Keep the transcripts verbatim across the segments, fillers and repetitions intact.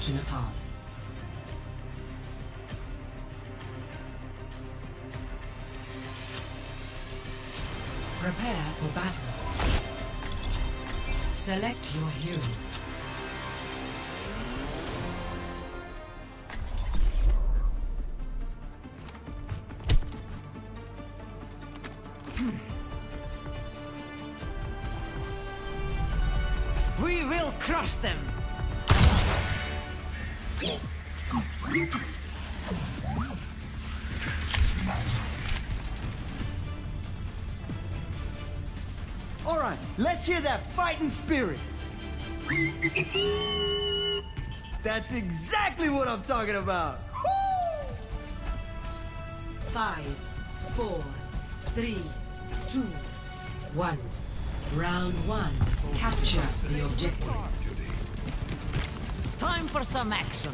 to Nepal. Prepare for battle. Select your hero. We will crush them! All right, let's hear that fighting spirit. That's exactly what I'm talking about. Woo! Five, four, three, two, one. Round one. Capture the objective. Time for some action.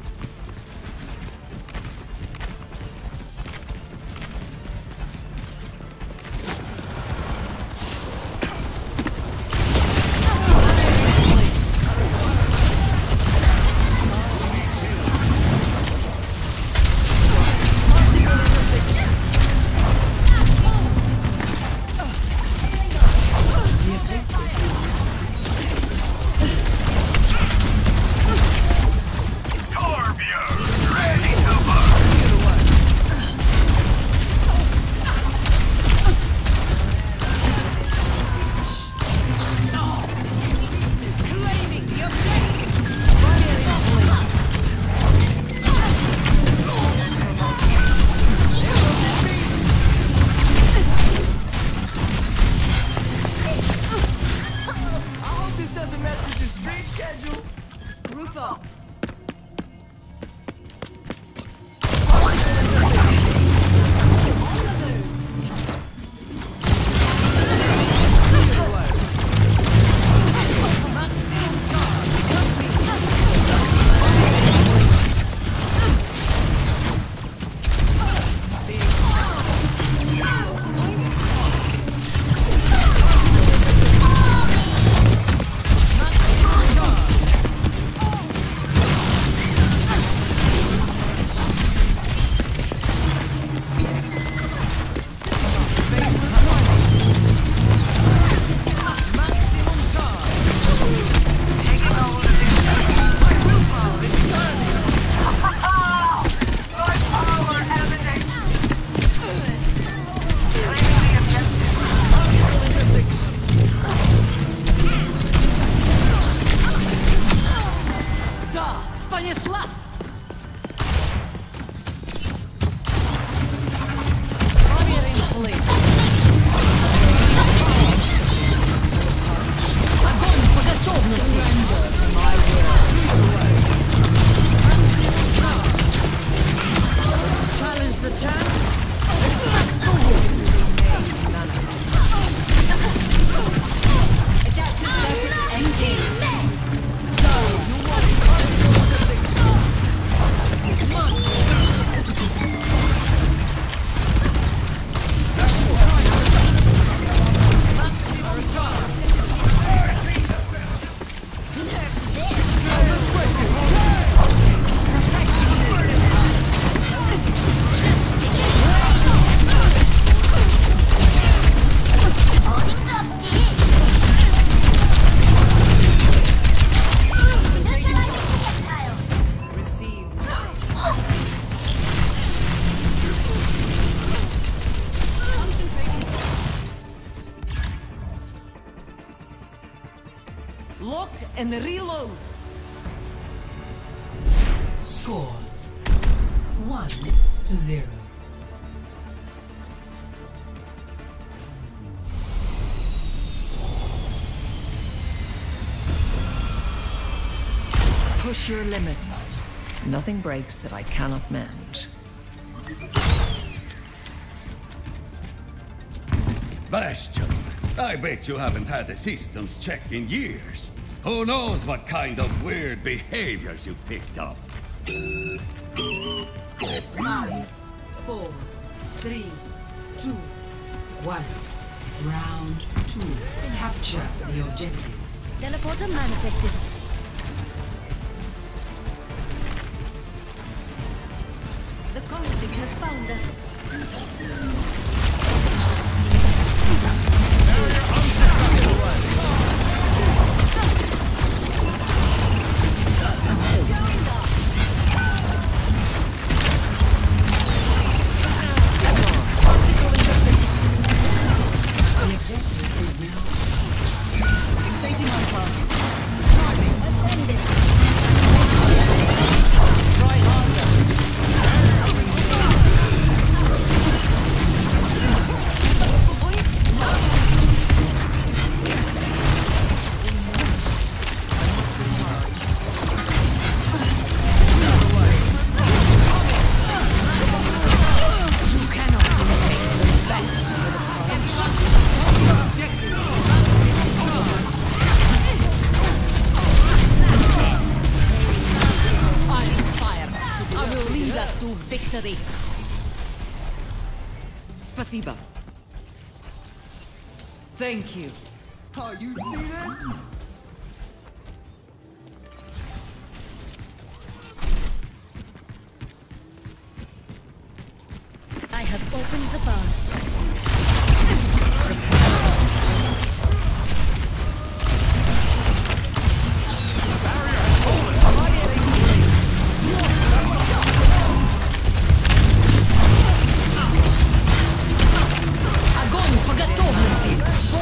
Lock and reload. Score one to zero. Push your limits. Nothing breaks that I cannot mend. Bastion, I bet you haven't had the systems checked in years. Who knows what kind of weird behaviors you picked up? Five, four, three, two, one. Round two. Capture the objective. Teleporter manifested. victory. Spasiba. Thank you. Oh, you see this? I have opened the bar. Огонь по готовности!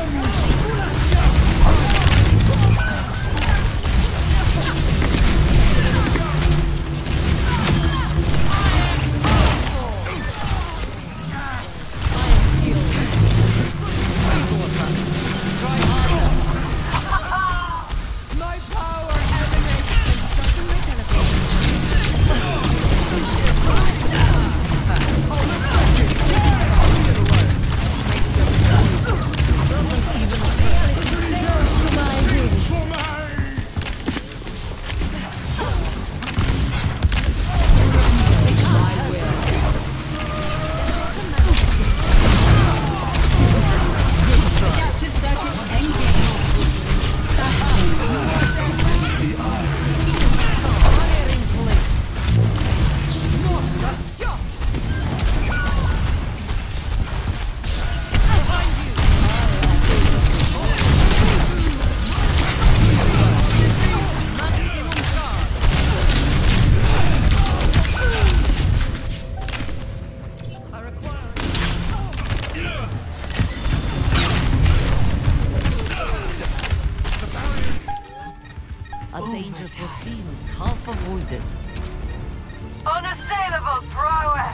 A danger foreseen is half avoided. Unassailable prowess!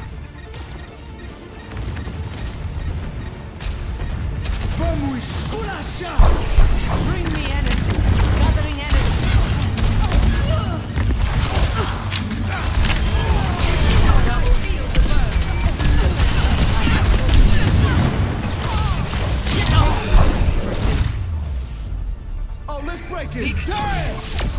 Vamos esculachar! Bring me energy. Gathering energy. Oh, let's break it! Damn!